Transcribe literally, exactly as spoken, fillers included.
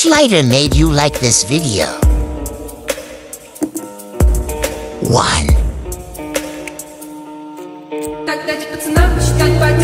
Which lighter made you like this video? One. Так дать пацанам посчитать по